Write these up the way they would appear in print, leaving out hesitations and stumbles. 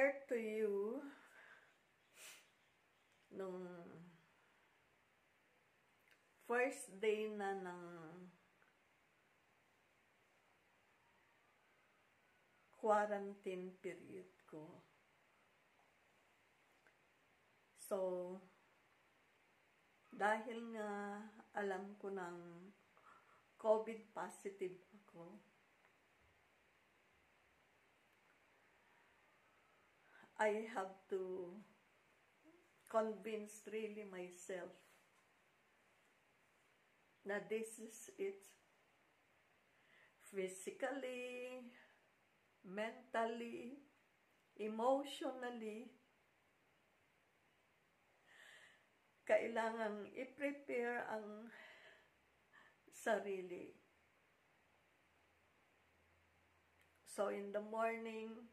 share to you nung first day na ng quarantine period ko. So, dahil nga alam ko ng COVID positive ako, I have to convince really myself na this is it. Physically, mentally, emotionally, kailangang i-prepare ang sarili. So in the morning,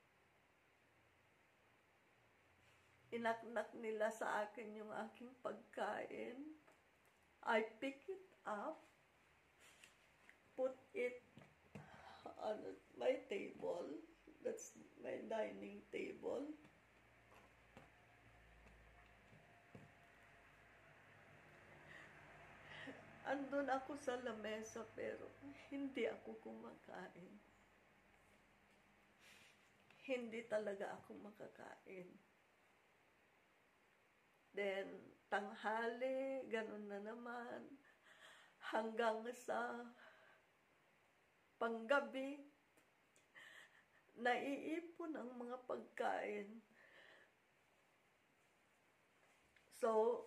inaknak nila sa akin yung aking pagkain. I pick it up, put it on my table. That's my dining table. Andun ako sa lamesa pero hindi ako kumakain. Hindi talaga ako makakain. Then, tanghali, ganun na naman, hanggang sa panggabi, naiipon ang mga pagkain. So,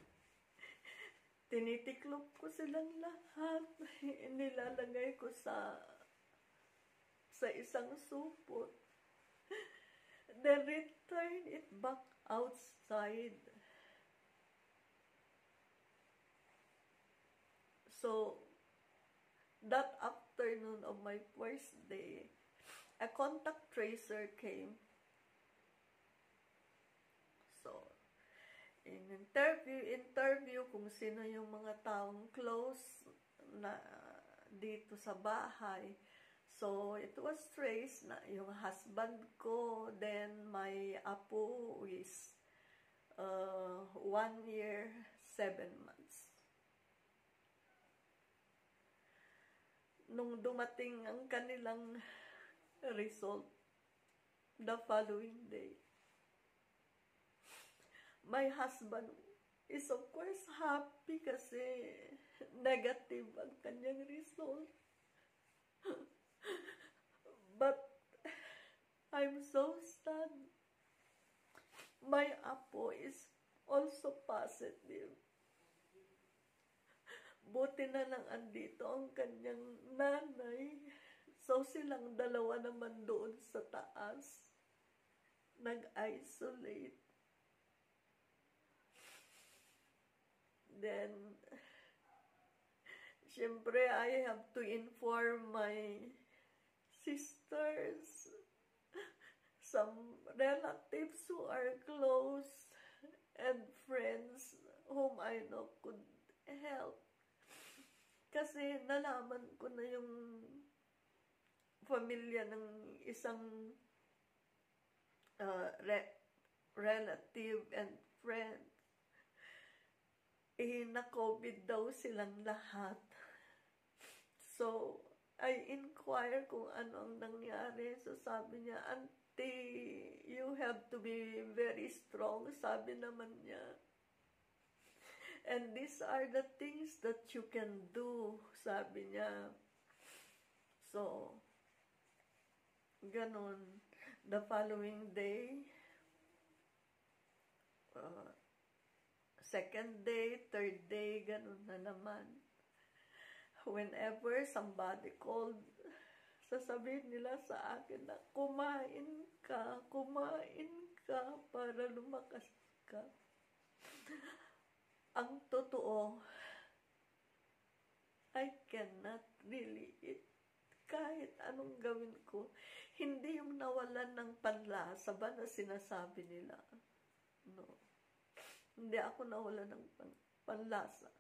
tinitiklop ko silang lahat, nilalagay ko sa isang supot, then return it back outside. So, that afternoon of my first day, a contact tracer came. So, interview kung sino yung mga taong close na dito sa bahay. So, it was traced na yung husband ko, then my apo is 1 year, 7 months. Nung dumating ang kanilang result, the following day, my husband is of course happy kasi negative ang kanyang result. But I'm so sad. My apo is also positive. Buti na lang andito ang kanyang nanay. So silang dalawa naman doon sa taas, nag-isolate. Then, syempre, I have to inform my sisters, some relatives who are close, and friends whom I know could help. Kasi nalaman ko na yung pamilya ng isang relative and friend. Na-COVID daw silang lahat. So, I inquire kung ano ang nangyari. So, sabi niya, Auntie, you have to be very strong. Sabi naman niya. And these are the things that you can do, sabi niya. So, ganon. The following day, second day, third day, ganon na naman. Whenever somebody called, sasabihin nila sa akin na kumain ka para lumakas ka. Ang totoo, I cannot really eat. Kahit anong gawin ko, hindi yung nawalan ng panlasa ba na sinasabi nila. No. Hindi ako nawalan ng panlasa.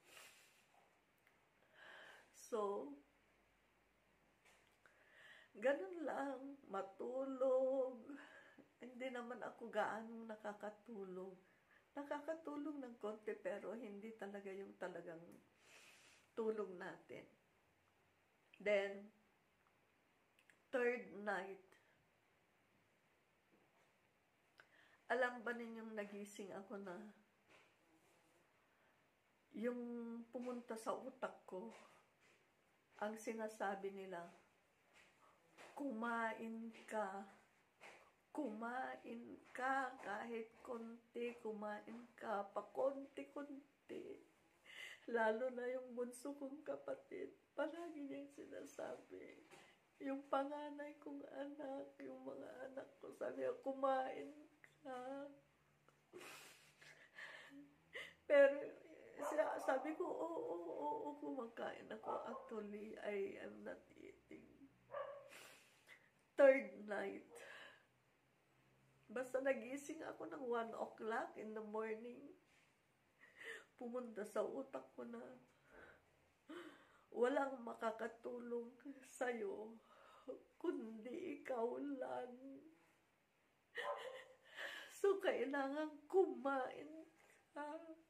So, ganun lang, matulog, naman ako gaano nakakatulong. Nakakatulong ng konti pero hindi talaga yung talagang tulong natin. Then, third night, alam ba ninyong nagising ako na yung pumunta sa utak ko, ang sinasabi nila, kumain ka. Kumain ka, kahit konti, kumain ka, pa konti-konti. Lalo na yung bunso kong kapatid, palagi niyang sinasabi. Yung panganay kong anak, yung mga anak ko, sabi niya, kumain ka. Pero sabi ko, oo, kumakain ako. Actually, I am not eating. Third night, basta nagising ako ng 1 o'clock in the morning, pumunta sa utak ko na walang makakatulong sa'yo, kundi ikaw lang. So, kailangan kumain ka.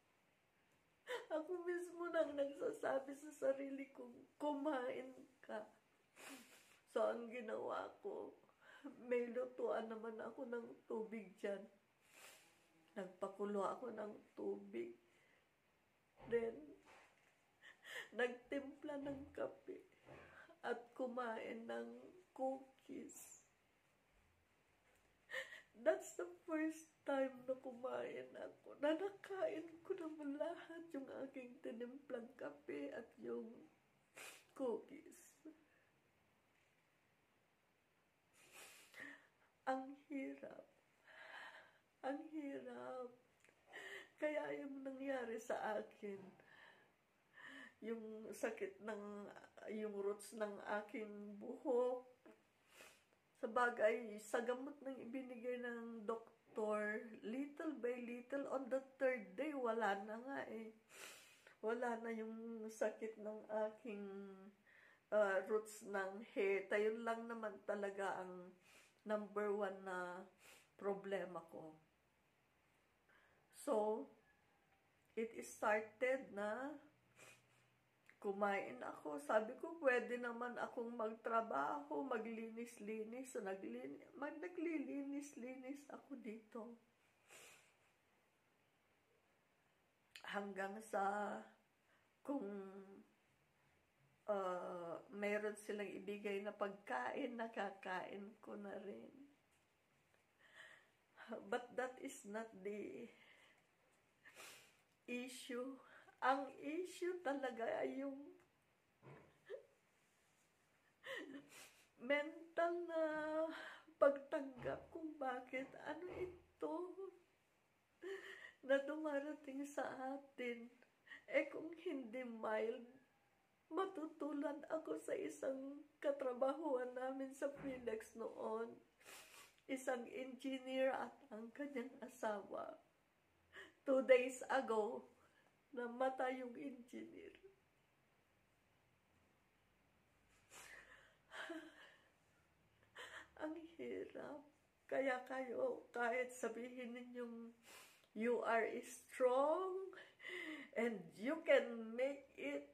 Ako mismo nang nagsasabi sa sarili kong, kumain ka. So, ang ginawa ko, may lutuan naman ako ng tubig dyan. Nagpakulo ako ng tubig. Then, nagtimpla ng kape. At kumain ng cookies. That's the first time na kumain ako. Na nakain ko naman lahat yung aking tinimplang kape at yung cookies. Ang hirap. Ang hirap. Kaya yung nangyari sa akin, yung sakit ng, yung roots ng aking buhok, sa bagay, sa gamot ng ibinigay ng doktor, little by little, on the third day, wala na nga eh. Wala na yung sakit ng aking roots ng hair. Tayo lang naman talaga ang number 1 na problema ko. So, it started na kumain ako. Sabi ko, pwede naman akong magtrabaho, maglinis-linis. So, naglilinis-linis ako dito. Hanggang sa kung meron silang ibigay na pagkain, nakakain ko na rin. But that is not the issue. Ang issue talaga ay yung mental na pagtanggap kung bakit ano ito na dumarating sa atin. Eh kung hindi mild, matutulad ako sa isang katrabahuan namin sa Phoenix noon. Isang engineer at ang kanyang asawa. 2 days ago, namatay yung engineer. Ang hirap. Kaya kayo, kahit sabihin ninyong you are strong and you can make it,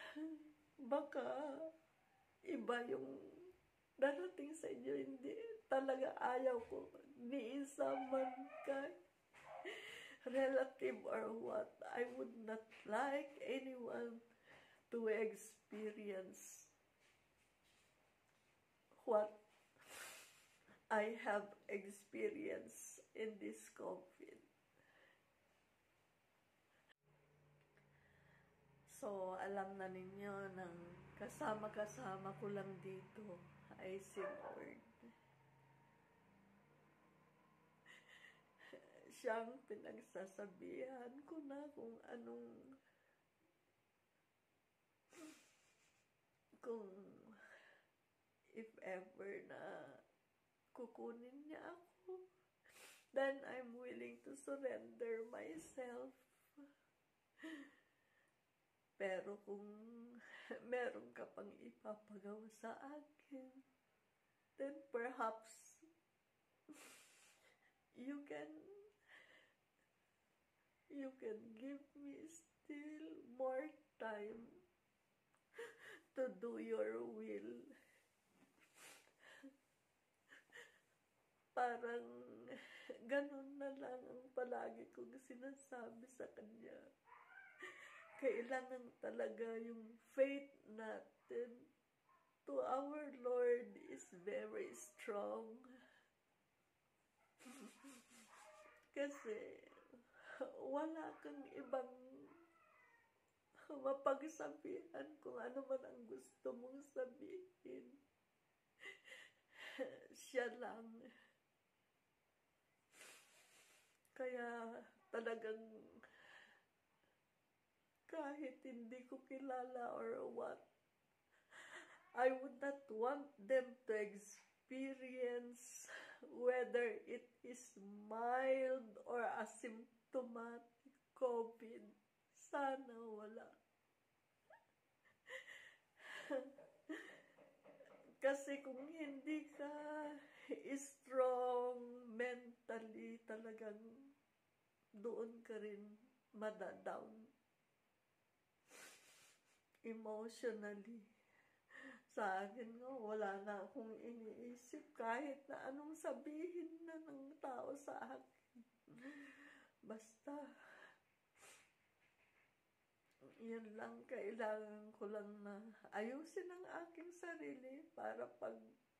baka iba yung darating sa inyo. Hindi talaga ayaw ko ni isa man kay relative or what. I would not like anyone to experience what I have experienced in this COVID. So, alam na ninyo nang kasama-kasama ko lang dito ay si Lord. Siyang pinagsasabihan ko na kung anong, kung if ever na kukunin niya ako, then I'm willing to surrender myself. Pero kung meron ka pang ipapagawa sa akin, then perhaps you can give me still more time to do your will. Parang ganun na lang ang palagi kong sinasabi sa kanya. Kailangan talaga yung faith natin to our Lord is very strong. Kasi wala kang ibang mapagsabihan kung ano man ang gusto mong sabihin. Siya lang. Kaya talagang kahit hindi ko kilala or what, I would not want them to experience whether it is mild or asymptomatic COVID. Sana wala. Kasi kung hindi ka strong mentally, talagang doon ka rin madadown emotionally. Sa akin nga, wala na akong iniisip kahit na anong sabihin na ng tao sa akin. Basta, yun lang, kailangan ko lang na ayusin ang aking sarili para pag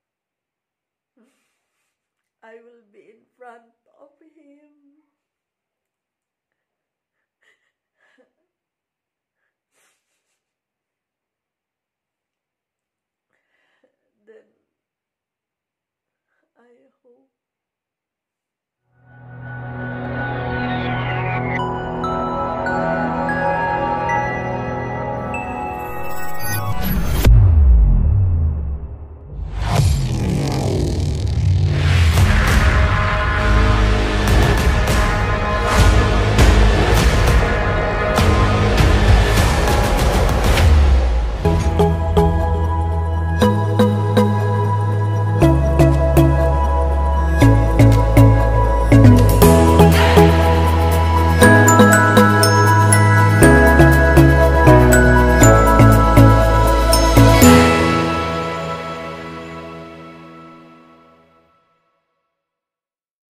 I will be in front of Him, then I hope